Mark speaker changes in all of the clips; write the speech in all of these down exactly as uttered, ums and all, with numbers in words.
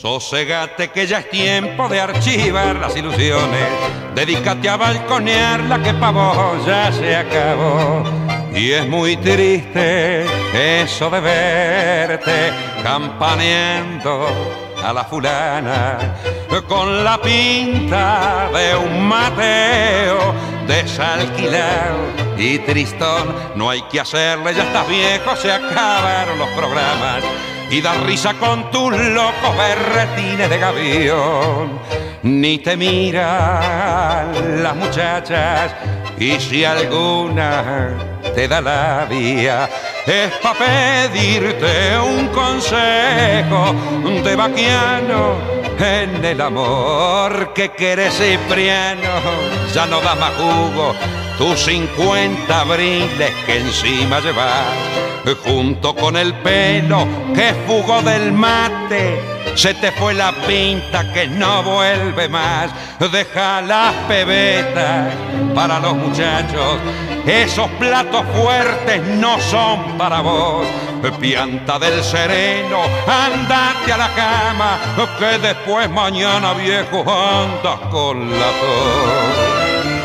Speaker 1: Sosegate que ya es tiempo de archivar las ilusiones. Dedícate a balconear la que pa' vos ya se acabó. Y es muy triste eso de verte campaneando a la fulana con la pinta de un Mateo desalquilado y tristón. No hay que hacerle, ya estás viejo, se acabaron los programas y da risa con tus locos berretines de gavión. Ni te miran las muchachas y si alguna te da la vía es pa' pedirte un consejo de vaquiano en el amor que querés, Cipriano. Ya no da más jugo tus cincuenta abriles que encima llevas, junto con el pelo que fugó del mate. Se te fue la pinta que no vuelve más. Deja las pebetas para los muchachos, esos platos fuertes no son para vos. Pianta del sereno, andate a la cama, que después mañana, viejo, andas con la tos.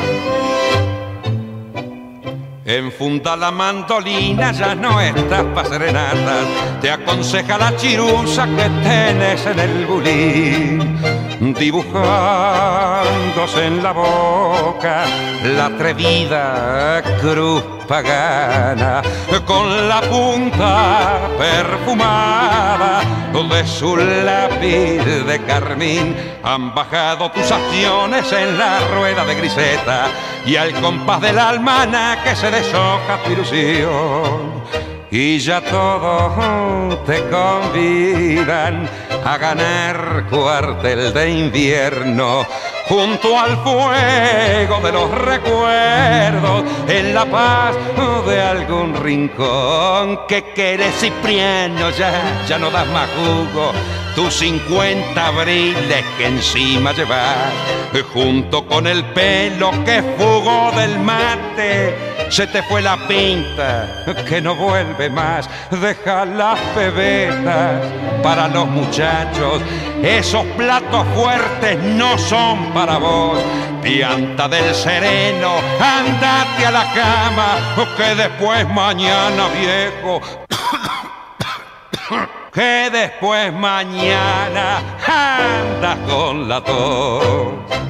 Speaker 1: Enfunda la mandolina, ya no estás pa' serenatas. Te aconseja la chirusa que tenés en el bulín, dibujándose en la boca la atrevida cruz pagana, con la punta perfumada de su lápiz de carmín. Han bajado tus acciones en la rueda de griseta y al compás del almanaque se deshoja tu ilusión. Y ya todos te convidan a ganar cuartel de invierno junto al fuego de los recuerdos, en la paz de algún rincón. Que querés, Cipriano, ya, ya no das más jugo tus cincuenta abriles que encima llevas, junto con el pelo que fugó del mate. Se te fue la pinta que no vuelve más. Deja las pebetas para los muchachos, esos platos fuertes no son para vos. Pianta del sereno, andate a la cama, que después mañana, viejo, que después mañana andas con la tos.